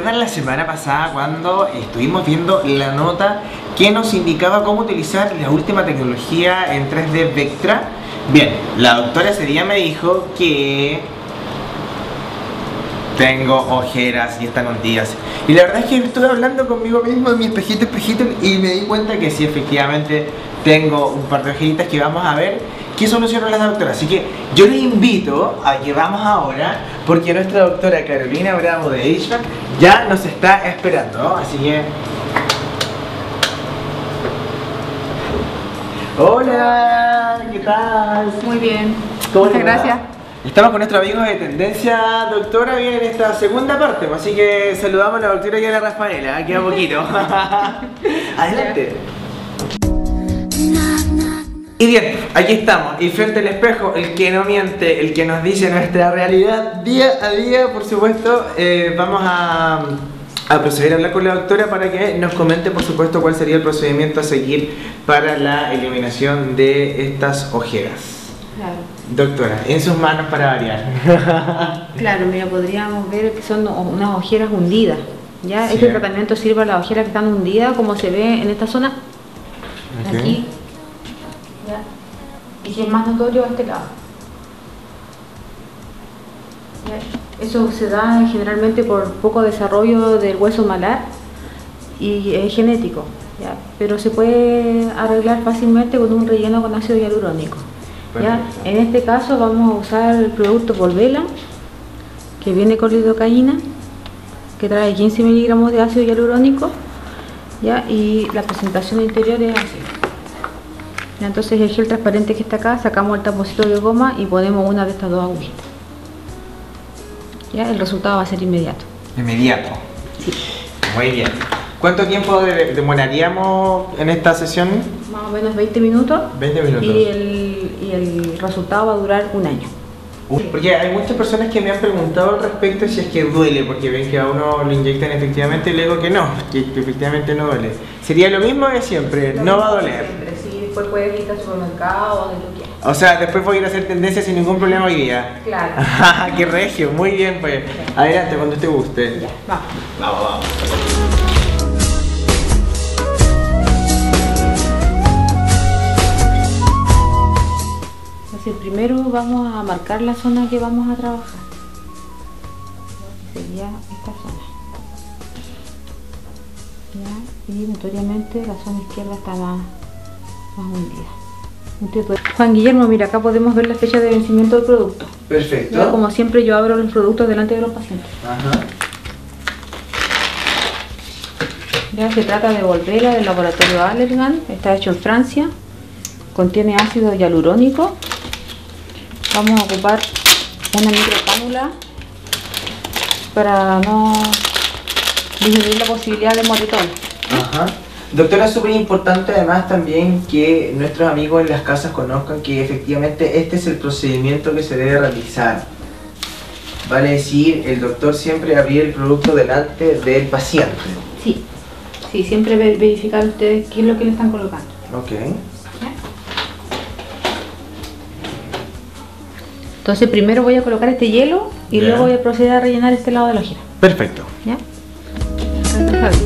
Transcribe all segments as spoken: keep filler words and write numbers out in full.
recuerdan la semana pasada cuando estuvimos viendo la nota que nos indicaba cómo utilizar la última tecnología en tres D Vectra? Bien, la doctora ese día me dijo que tengo ojeras y están hundidas. Y la verdad es que estuve hablando conmigo mismo en mi espejito, espejito, y me di cuenta que sí, efectivamente tengo un par de ojeritas que vamos a ver qué solucionó la doctora. Así que yo les invito a que vamos ahora, porque nuestra doctora Carolina Bravo de H V A C ya nos está esperando, ¿no? Así que... Hola, ¿qué tal? Muy bien, ¿Cómo muchas le va? gracias. Estamos con nuestros amigos de Tendencia Doctora bien en esta segunda parte, así que saludamos a la doctora y a la Rafaela, ¿eh? Queda poquito. Adelante. Y bien, aquí estamos, y frente al espejo, el que no miente, el que nos dice nuestra realidad día a día, por supuesto. eh, Vamos a, a proceder a hablar con la doctora para que nos comente, por supuesto, cuál sería el procedimiento a seguir para la eliminación de estas ojeras. Claro. Doctora, en sus manos para variar. Claro, mira, podríamos ver que son unas ojeras hundidas. ¿Ya? Sí. Este tratamiento sirve a las ojeras que están hundidas, como se ve en esta zona. Ok. Aquí. ¿Ya? Y que es más notorio a este lado. ¿Ya? Eso se da generalmente por poco desarrollo del hueso malar y es genético. ¿Ya? Pero se puede arreglar fácilmente con un relleno con ácido hialurónico. ¿Ya? En este caso vamos a usar el producto Volvela, que viene con lidocaína, que trae quince miligramos de ácido hialurónico, ¿ya? Y la presentación interior es así. ¿Ya? Entonces el gel transparente que está acá, sacamos el taponcito de goma y ponemos una de estas dos agujitas. ¿Ya? El resultado va a ser inmediato. Inmediato. Sí. Muy bien. ¿Cuánto tiempo de- demoraríamos en esta sesión? Más o menos veinte minutos. veinte minutos. Y el, y el resultado va a durar un año. Uy, porque hay muchas personas que me han preguntado al respecto si es que duele, porque ven que a uno lo inyectan efectivamente y luego que no, que efectivamente no duele. Sería lo mismo de siempre, no va a doler. Siempre, sí, después puedes ir al supermercado, donde tú quieras. O sea, después voy a ir a hacer tendencia sin ningún problema hoy día. Claro. ¡Qué regio! Muy bien, pues. Adelante, cuando te guste. Ya, vamos. Vamos, vamos. Entonces primero vamos a marcar la zona que vamos a trabajar. Que sería esta zona. ¿Ya? Y notoriamente la zona izquierda está más, más hundida. Entonces, Juan Guillermo, mira, acá podemos ver la fecha de vencimiento del producto. Perfecto. ¿Ya? Como siempre yo abro los productos delante de los pacientes. Ajá. Ya se trata de Volvela del laboratorio Allergan, está hecho en Francia, contiene ácido hialurónico. Vamos a ocupar una microcánula para no disminuir la posibilidad de moretón. Ajá. Doctora, es súper importante además también que nuestros amigos en las casas conozcan que efectivamente este es el procedimiento que se debe realizar. Vale decir, el doctor siempre abrir el producto delante del paciente. Sí, sí, siempre ver- verificar ustedes qué es lo que le están colocando. Ok. Entonces primero voy a colocar este hielo y Ya. luego voy a proceder a rellenar este lado de la ojera. Perfecto. ¿Ya? Entonces,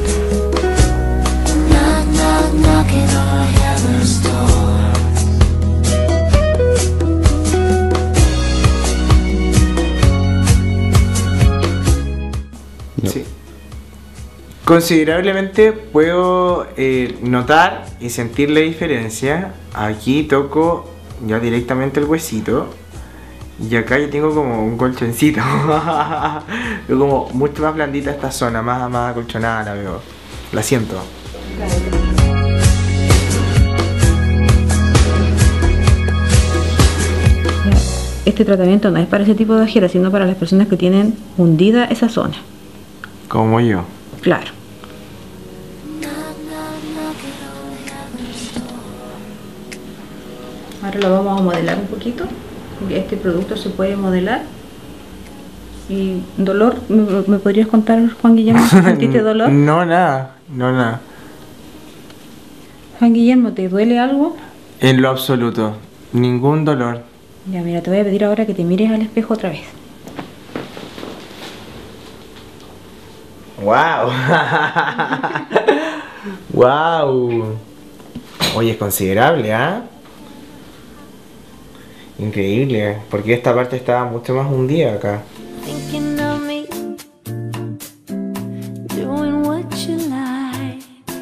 knocking on heaven's door. No. Sí. Considerablemente puedo eh, notar y sentir la diferencia. Aquí toco ya directamente el huesito. Y acá yo tengo como un colchoncito. Veo como mucho más blandita esta zona, más, más acolchonada la veo. La siento. este tratamiento no es para ese tipo de ojeras, sino para las personas que tienen hundida esa zona. Como yo. Claro. Ahora lo vamos a modelar un poquito. Este producto se puede modelar. ¿Y dolor? ¿Me, me podrías contar, Juan Guillermo, si sentiste dolor? No, nada. No, nada. Juan Guillermo, ¿te duele algo? En lo absoluto. Ningún dolor. Ya, mira, te voy a pedir ahora que te mires al espejo otra vez. Wow. Wow. Oye, es considerable, ¿ah? ¿eh? Increíble, porque esta parte estaba mucho más hundida acá. Thinking of me, doing what you like.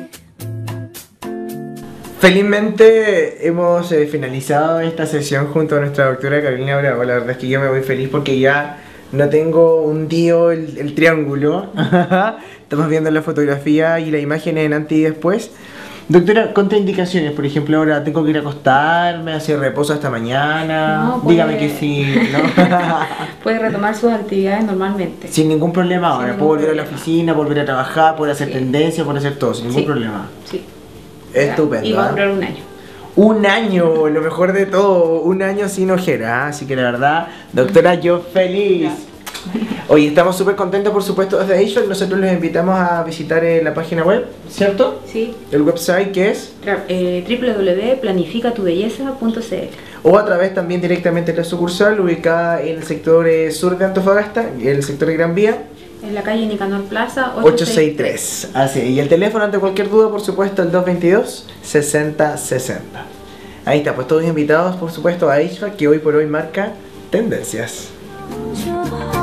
Felizmente hemos eh, finalizado esta sesión junto a nuestra doctora Carolina Bravo. La verdad es que yo me voy feliz porque ya no tengo hundido el, el triángulo. Estamos viendo la fotografía y la imagen en antes y después. Doctora, contraindicaciones, por ejemplo, ahora tengo que ir a acostarme, hacer reposo hasta mañana. No, puede- Dígame que sí, ¿no? Puede retomar sus actividades normalmente. Sin ningún problema ahora. Sin Puedo ningún volver a la problema. oficina, volver a trabajar, poder hacer Sí. tendencia, poder hacer todo, sin ningún Sí. problema. Sí. Estupendo. Y va a ¿eh? durar un año. Un año, lo mejor de todo, un año sin ojera, así que la verdad, doctora, yo feliz. Oye, estamos súper contentos, por supuesto, desde Asian. Nosotros los invitamos a visitar eh, la página web, ¿cierto? Sí. El website que es, Tra- eh, w w w punto planifica tu belleza punto c l. o a través también directamente de la sucursal ubicada en el sector eh, sur de Antofagasta, el sector de Gran Vía, En la calle Nicanor Plaza ochocientos sesenta y tres. Así, y el teléfono ante cualquier duda, por supuesto, el dos veintidós, sesenta sesenta. Ahí está, pues todos invitados, por supuesto, a I S F A, que hoy por hoy marca tendencias. Your